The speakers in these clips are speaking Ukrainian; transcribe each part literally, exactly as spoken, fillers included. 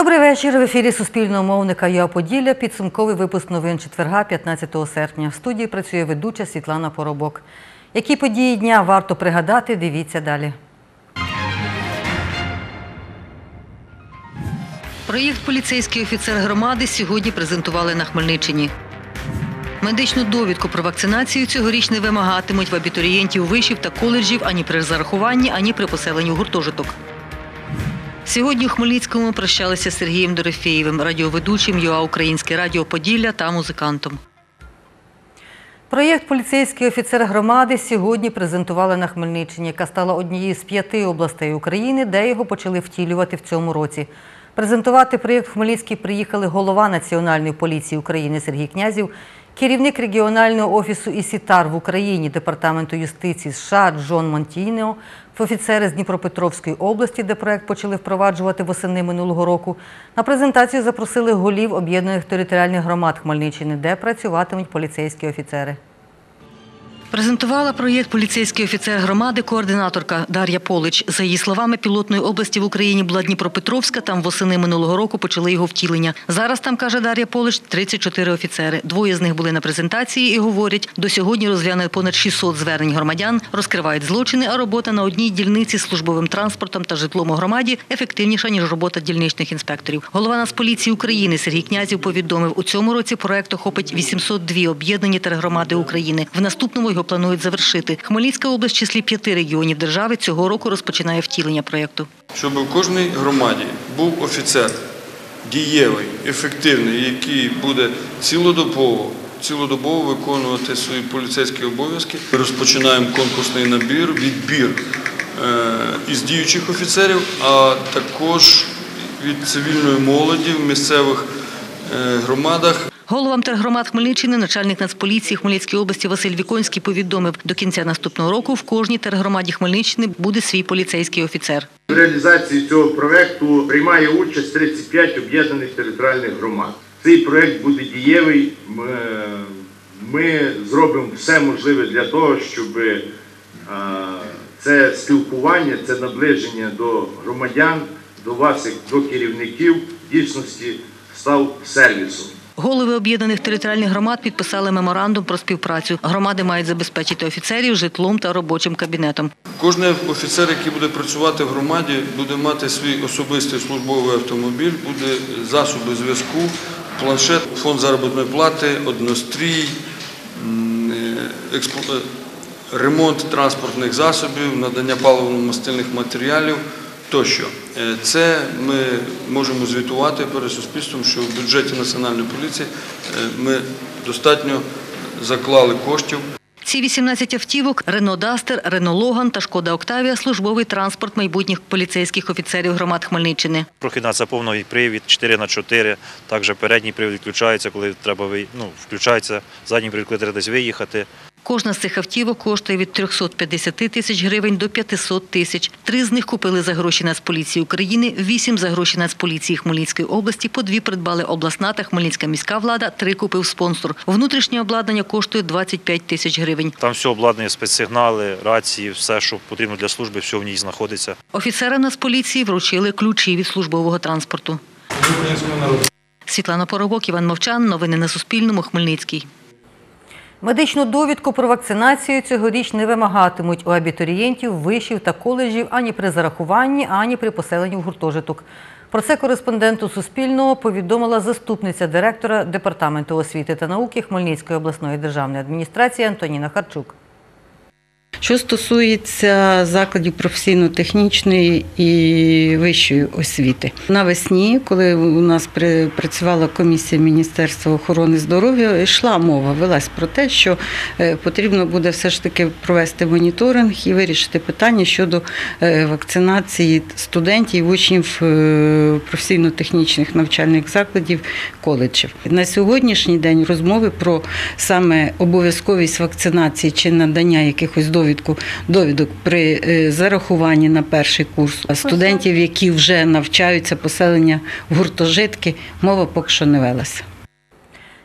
Добрий вечір. В ефірі Суспільного мовника ЮА Поділля. Підсумковий випуск новин четверга, п'ятнадцятого серпня. В студії працює ведуча Світлана Поробок. Які події дня варто пригадати, дивіться далі. Проєкт «Поліцейський офіцер громади» сьогодні презентували на Хмельниччині. Медичну довідку про вакцинацію цьогоріч не вимагатимуть в абітурієнтів вишів та коледжів ані при зарахуванні, ані при поселенні в гуртожиток. Сьогодні у Хмельницькому прощалися з Сергієм Дорофєєвим, радіоведучим ЮА «Українське радіо Поділля» та музикантом. Проєкт «Поліцейський офіцер громади» сьогодні презентували на Хмельниччині, яка стала однією з п'яти областей України, де його почали втілювати в цьому році. Презентувати проєкт в Хмельницький приїхали голова Національної поліції України Сергій Князів, керівник регіонального офісу ІСІТАР в Україні Департаменту юстиції США Джон Монтійно, офіцери з Дніпропетровської області, де проєкт почали впроваджувати восени минулого року. На презентацію запросили голів об'єднаних територіальних громад Хмельниччини, де працюватимуть поліцейські офіцери. Презентувала проєкт «Поліцейський офіцер громади» координаторка Дар'я Полич. За її словами, пілотною області в Україні була Дніпропетровська, там восени минулого року почали його втілення. Зараз там, каже Дар'я Полич, тридцять чотири офіцери. Двоє з них були на презентації і говорять, до сьогодні розглянули понад шістсот звернень громадян, розкривають злочини, а робота на одній дільниці з службовим транспортом та житлом у громаді ефективніша, ніж робота дільничних інспекторів. Голова Нацполіції України Сергій Князів повідомив, у цьому році проєкт охопить вісімсот дві об'єднані тергромади України. В наступному його планують завершити. Хмельницька область в числі п'яти регіонів держави цього року розпочинає втілення проєкту. Щоб у кожній громаді був офіцер дієвий, ефективний, який буде цілодобово, цілодобово виконувати свої поліцейські обов'язки. Ми розпочинаємо конкурсний набір, відбір із діючих офіцерів, а також від цивільної молоді в місцевих громадах. Головам тергромад Хмельниччини начальник Нацполіції Хмельницької області Василь Віконський повідомив, до кінця наступного року в кожній тергромаді Хмельниччини буде свій поліцейський офіцер. В реалізації цього проєкту приймає участь тридцять п'ять об'єднаних територіальних громад. Цей проєкт буде дієвий. Ми, ми зробимо все можливе для того, щоб це спілкування, це наближення до громадян, до вас, як до керівників, в дійсності став сервісом. Голови об'єднаних територіальних громад підписали меморандум про співпрацю. Громади мають забезпечити офіцерів житлом та робочим кабінетом. Кожен офіцер, який буде працювати в громаді, буде мати свій особистий службовий автомобіль, буде засоби зв'язку, планшет, фонд заробітної плати, однострій, ремонт транспортних засобів, надання паливно-мастильних матеріалів тощо. Це ми можемо звітувати перед суспільством, що в бюджеті Національної поліції ми достатньо заклали коштів. Ці вісімнадцять автівок – Рено Дастер, Рено Логан та Шкода Октавія – службовий транспорт майбутніх поліцейських офіцерів громад Хмельниччини. Прохідна – це повний привід, чотири на чотири, також передній привід включається, коли треба, ну, включається задній привід, коли треба десь виїхати. Кожна з цих автівок коштує від трьохсот п'ятдесяти тисяч гривень до п'ятисот тисяч. Три з них купили за гроші Нацполіції України, вісім за гроші Нацполіції Хмельницької області, по дві придбали обласна та Хмельницька міська влада, три купив спонсор. Внутрішнє обладнання коштує двадцять п'ять тисяч гривень. Там все обладнання, спецсигнали, рації, все, що потрібно для служби, все в ній знаходиться. Офіцерам Нацполіції вручили ключі від службового транспорту. Світлана Поробок, Іван Мовчан. Новини на Суспільному. Хмельницький. Медичну довідку про вакцинацію цьогоріч не вимагатимуть у абітурієнтів, вишів та коледжів ані при зарахуванні, ані при поселенні в гуртожиток. Про це кореспонденту Суспільного повідомила заступниця директора Департаменту освіти та науки Хмельницької обласної державної адміністрації Антоніна Харчук. Що стосується закладів професійно-технічної і вищої освіти. Навесні, коли у нас працювала комісія Міністерства охорони здоров'я, йшла мова, велась про те, що потрібно буде все ж таки провести моніторинг і вирішити питання щодо вакцинації студентів і учнів професійно-технічних навчальних закладів, коледжів. На сьогоднішній день розмови про саме обов'язковість вакцинації чи надання якихось довідок довідок при зарахуванні на перший курс студентів, які вже навчаються, поселення в гуртожитки, мова поки що не велася.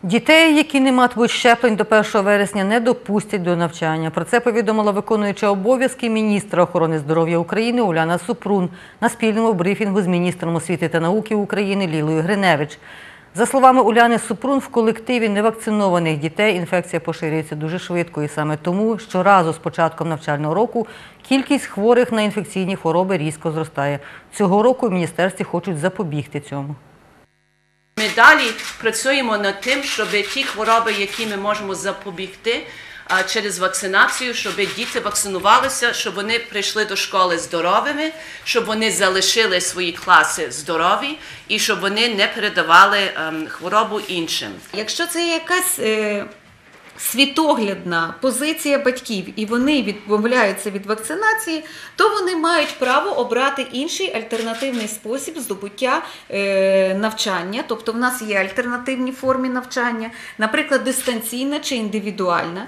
Дітей, які не матимуть щеплень до першого вересня, не допустять до навчання. Про це повідомила виконуюча обов'язки міністра охорони здоров'я України Уляна Супрун на спільному брифінгу з міністром освіти та науки України Лілою Гриневич. За словами Уляни Супрун, в колективі невакцинованих дітей інфекція поширюється дуже швидко. І саме тому щоразу з початком навчального року кількість хворих на інфекційні хвороби різко зростає. Цього року в міністерстві хочуть запобігти цьому. Ми далі працюємо над тим, щоб ті хвороби, які ми можемо запобігти через вакцинацію, щоб діти вакцинувалися, щоб вони прийшли до школи здоровими, щоб вони залишили свої класи здорові і щоб вони не передавали хворобу іншим. Якщо це якась е, світоглядна позиція батьків і вони відмовляються від вакцинації, то вони мають право обрати інший альтернативний спосіб здобуття е, навчання. Тобто в нас є альтернативні форми навчання, наприклад, дистанційна чи індивідуальна.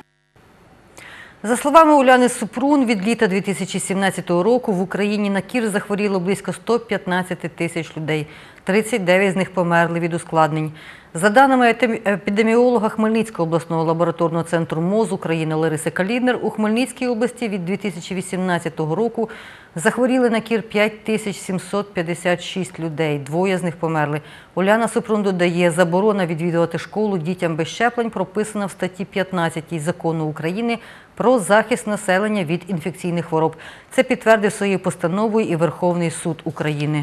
За словами Уляни Супрун, від літа дві тисячі сімнадцятого року в Україні на кір захворіло близько ста п'ятнадцяти тисяч людей. тридцять дев'ять з них померли від ускладнень. За даними епідеміолога Хмельницького обласного лабораторного центру МОЗ України Лариси Каліднер, у Хмельницькій області від дві тисячі вісімнадцятого року захворіли на кір п'ять тисяч сімсот п'ятдесят шість людей, двоє з них померли. Уляна Супрун додає, заборона відвідувати школу дітям без щеплень прописана в статті п'ятнадцятій Закону України про захист населення від інфекційних хвороб. Це підтвердив своєю постановою і Верховний суд України.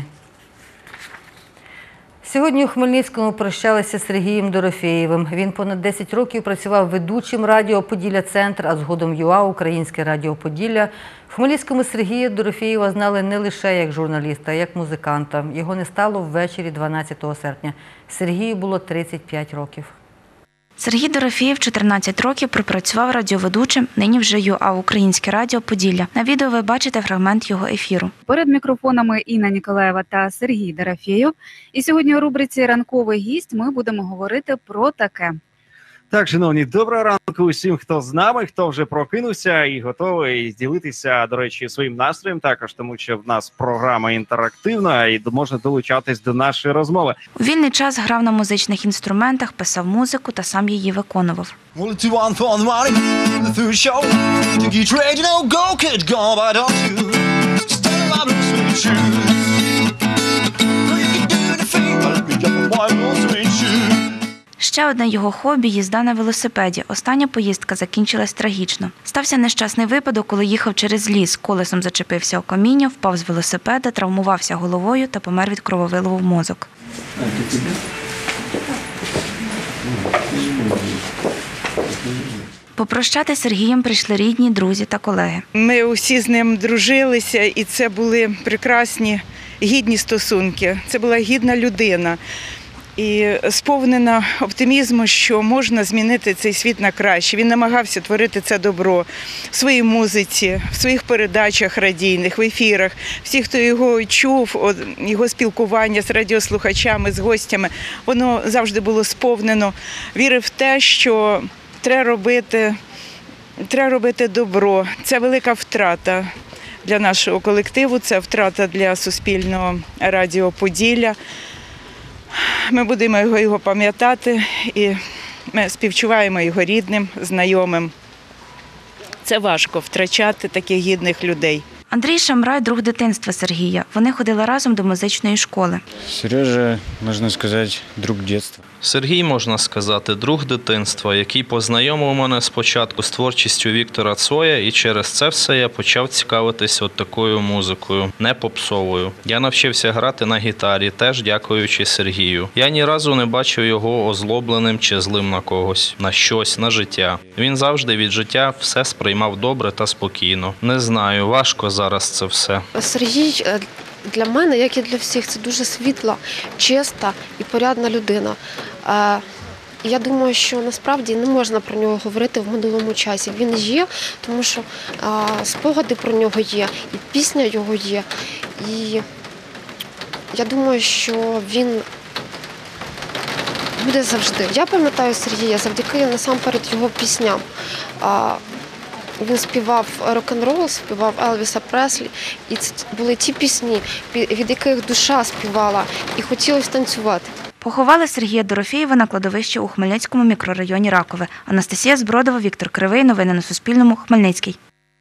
Сьогодні у Хмельницькому прощалися з Сергієм Дорофєєвим. Він понад десять років працював ведучим радіо «Поділля-Центр», а згодом ЮА «Українське радіо Поділля». В Хмельницькому Сергія Дорофєєва знали не лише як журналіста, а як музиканта. Його не стало ввечері дванадцятого серпня. Сергію було тридцять п'ять років. Сергій Дорофєєв чотирнадцять років пропрацював радіоведучим, нині вже ЮА «Українське радіо Поділля». На відео ви бачите фрагмент його ефіру. Перед мікрофонами Інна Ніколаєва та Сергій Дорофєєв. І сьогодні у рубриці «Ранковий гість» ми будемо говорити про таке. Так, шановні, доброго ранку усім, хто з нами, хто вже прокинувся і готовий ділитися, до речі, своїм настроєм також, тому що в нас програма інтерактивна і можна долучатись до нашої розмови. У вільний час грав на музичних інструментах, писав музику та сам її виконував. Ще одне його хобі – їзда на велосипеді. Остання поїздка закінчилась трагічно. Стався нещасний випадок, коли їхав через ліс, колесом зачепився о каміння, впав з велосипеда, травмувався головою та помер від крововиливу в мозок. Попрощати з Сергієм прийшли рідні, друзі та колеги. Ми усі з ним дружилися, і це були прекрасні, гідні стосунки. Це була гідна людина. І сповнена оптимізму, що можна змінити цей світ на краще. Він намагався творити це добро в своїй музиці, в своїх передачах радійних, в ефірах. Всі, хто його чув, його спілкування з радіослухачами, з гостями, воно завжди було сповнено віри в те, що треба робити, треба робити добро. Це велика втрата для нашого колективу, це втрата для Суспільного радіо Поділля. Ми будемо його, його пам'ятати і ми співчуваємо його рідним, знайомим. Це важко втрачати таких гідних людей. Андрій Шамрай – друг дитинства Сергія. Вони ходили разом до музичної школи. Сережа, можна сказати, друг дитинства. Сергій, можна сказати, друг дитинства, який познайомив мене спочатку з творчістю Віктора Цоя, і через це все я почав цікавитись от такою музикою, не попсовою. Я навчився грати на гітарі, теж дякуючи Сергію. Я ні разу не бачив його озлобленим чи злим на когось, на щось, на життя. Він завжди від життя все сприймав добре та спокійно. Не знаю, важко зараз це все. Сергій для мене, як і для всіх, це дуже світла, чиста і порядна людина. Я думаю, що насправді не можна про нього говорити в минулому часі. Він є, тому що спогади про нього є, і пісня його є. І я думаю, що він буде завжди. Я пам'ятаю Сергія завдяки насамперед його пісням. Він співав рок-н-рол, співав Елвіса Преслі, і це були ті пісні, від яких душа співала і хотілося танцювати. Поховали Сергія Дорофєєва на кладовищі у Хмельницькому мікрорайоні Ракове. Анастасія Збродова, Віктор Кривий. Новини на Суспільному. Хмельницький.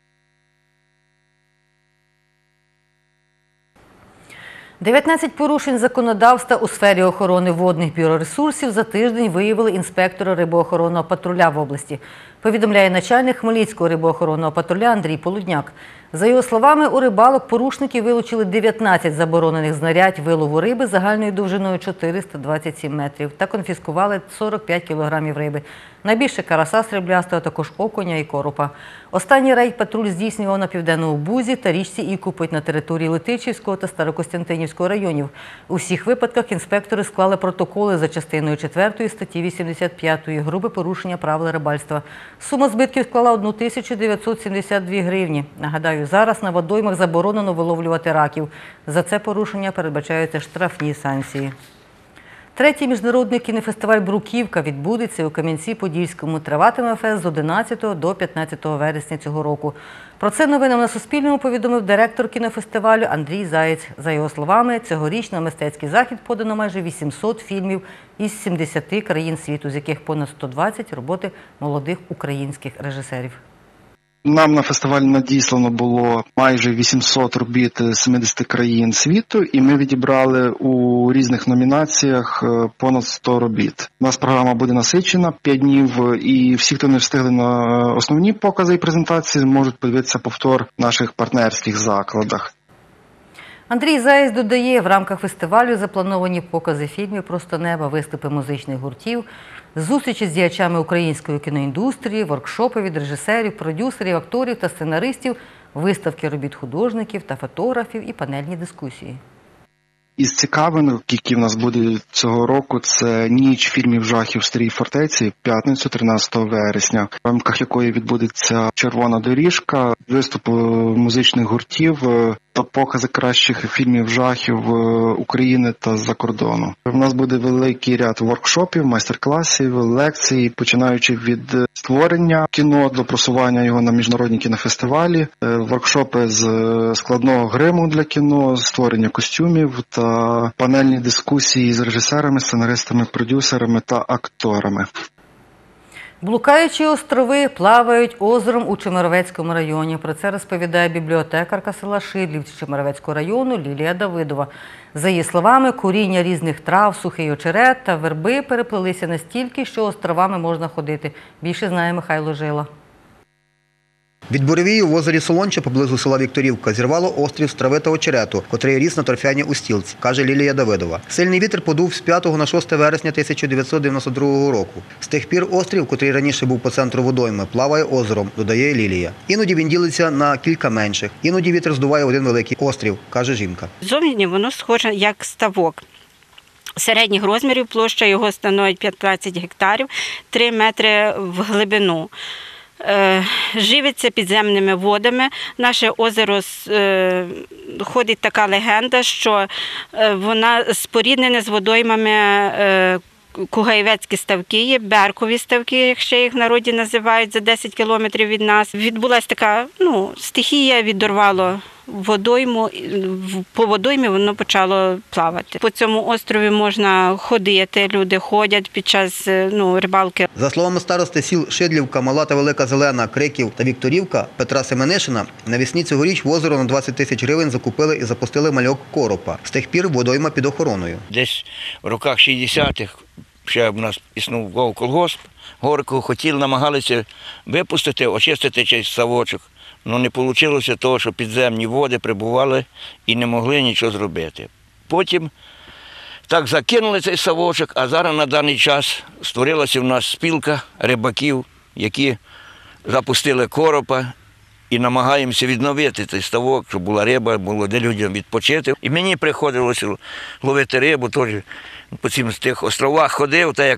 дев'ятнадцять порушень законодавства у сфері охорони водних біоресурсів за тиждень виявили інспектори рибоохоронного патруля в області, повідомляє начальник Хмельницького рибоохоронного патруля Андрій Полудняк. За його словами, у рибалок порушники вилучили дев'ятнадцять заборонених знарядь вилову риби загальною довжиною чотириста двадцять сім метрів та конфіскували сорок п'ять кілограмів риби. Найбільше карася сріблястого, також окуня і коропа. Останній рейд патруль здійснював на Південному Бузі та річці Ікупить на території Летичівського та Старокостянтинівського районів. У всіх випадках інспектори склали протоколи за частиною четвертої статті вісімдесят п'ятої груби порушення правил рибальства. Сума збитків склала одну тисячу дев'ятсот сімдесят дві гривні. Нагадаю, зараз на водоймах заборонено виловлювати раків. За це порушення передбачаються штрафні санкції. Третій міжнародний кінофестиваль «Бруківка» відбудеться у Кам'янці-Подільському. Триватиме фест з одинадцятого до п'ятнадцятого вересня цього року. Про це новинам на Суспільному повідомив директор кінофестивалю Андрій Заєць. За його словами, цьогоріч на мистецький захід подано майже вісімсот фільмів із сімдесяти країн світу, з яких понад сто двадцять роботи молодих українських режисерів. Нам на фестиваль надіслано було майже вісімсот робіт з семидесяти країн світу, і ми відібрали у різних номінаціях понад сто робіт. У нас програма буде насичена, п'ять днів, і всі, хто не встигли на основні покази і презентації, можуть подивитися повтор в наших партнерських закладах. Андрій Заєць додає, в рамках фестивалю заплановані покази фільмів «Просто небо», виступи музичних гуртів, зустрічі з діячами української кіноіндустрії, воркшопи від режисерів, продюсерів, акторів та сценаристів, виставки робіт художників та фотографів і панельні дискусії. Із цікавинок, які в нас буде цього року, це ніч фільмів жахів в Старій фортеці, в п'ятницю, тринадцятого вересня, в рамках якої відбудеться червона доріжка, виступ музичних гуртів та покази кращих фільмів жахів України та з-за кордону. У нас буде великий ряд воркшопів, майстер-класів, лекцій, починаючи від створення кіно до просування його на міжнародні кінофестивалі, воркшопи з складного гриму для кіно, створення костюмів та панельні дискусії з режисерами, сценаристами, продюсерами та акторами. Блукаючі острови плавають озером у Чемеровецькому районі. Про це розповідає бібліотекарка села Шидлівці Чемеровецького району Лілія Давидова. За її словами, коріння різних трав, сухий очерет та верби переплилися настільки, що островами можна ходити. Більше знає Михайло Жила. Від буревію в озері Солонче поблизу села Вікторівка зірвало острів з трави та очерету, котрий ріс на торфяній устілці, каже Лілія Давидова. Сильний вітер подув з п'ятого на шосте вересня тисяча дев'ятсот дев'яносто другого року. З тих пір острів, котрий раніше був по центру водойми, плаває озером, додає Лілія. Іноді він ділиться на кілька менших, іноді вітер здуває один великий острів, каже жінка. Зовні воно схоже як ставок. Середніх розмірів площа його становить п'ятнадцять гектарів, три метри в глибину. Живиться підземними водами. Наше озеро, ходить така легенда, що вона споріднена з водоймами Кугаєвецькі ставки, є Беркові ставки, як ще їх в народі називають, за десять кілометрів від нас. Відбулася така, ну, стихія, відорвало водойму, по водоймі воно почало плавати. По цьому острові можна ходити, люди ходять під час, ну, рибалки. За словами старости сіл Шидлівка, Мала та Велика Зелена, Криків та Вікторівка Петра Семенишина, навесні цьогоріч в озеро на двадцять тисяч гривень закупили і запустили мальок коропа. З тих пір водойма під охороною. Десь в роках шістдесятих ще в нас існував колгосп, горку хотіли, намагалися випустити, очистити цей ставочок. Ну, не вийшло того, що підземні води прибували і не могли нічого зробити. Потім так закинули цей ставочок, а зараз на даний час створилася в нас спілка рибаків, які запустили коропа і намагаємося відновити цей ставок, щоб була риба, було де людям відпочити. І мені приходилося ловити рибу, теж по цим тих островах ходив, так як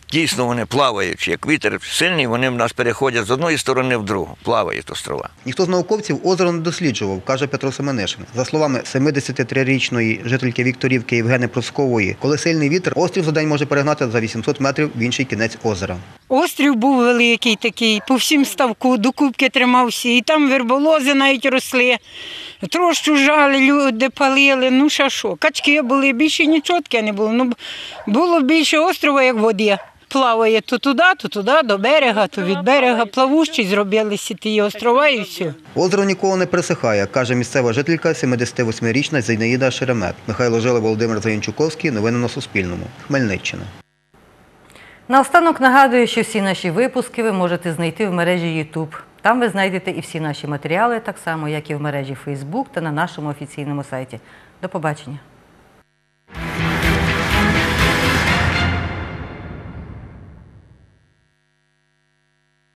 дійсно вони плаваючі, як вітер сильний, вони в нас переходять з одної сторони в другу, плавають острова. Ніхто з науковців озеро не досліджував, каже Петро Семенишин. За словами семидесятитрирічної жительки Вікторівки Євгени Проскової, коли сильний вітер, острів за день може перегнати за вісімсот метрів в інший кінець озера. Острів був великий такий, по всім ставку, до кубки тримався, і там верболози навіть росли. Трощу жали, люди палили, ну що що. Качки були, більше нічого таке не було. Ну, було більше острова, як води. Плаває то туди, то туди, до берега, то від берега. Плавущі зробилися ті острова і все. Озеро ніколи не пересихає, каже місцева жителька семидесятивосьмирічна Зінаїда Шеремет. Михайло Жила, Володимир Заянчуковський. Новини на Суспільному. Хмельниччина. Наостанок нагадую, що всі наші випуски ви можете знайти в мережі YouTube. Там ви знайдете і всі наші матеріали, так само, як і в мережі Facebook та на нашому офіційному сайті. До побачення.